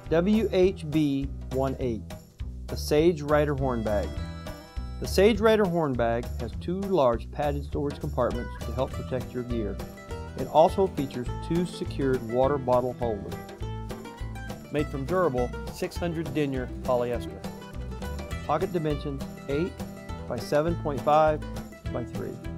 WHB18, the Sage Rider Horn Bag. The Sage Rider Horn Bag has two large padded storage compartments to help protect your gear. It also features two secured water bottle holders, made from durable 600 denier polyester. Pocket dimensions 8 by 7.5 by 3.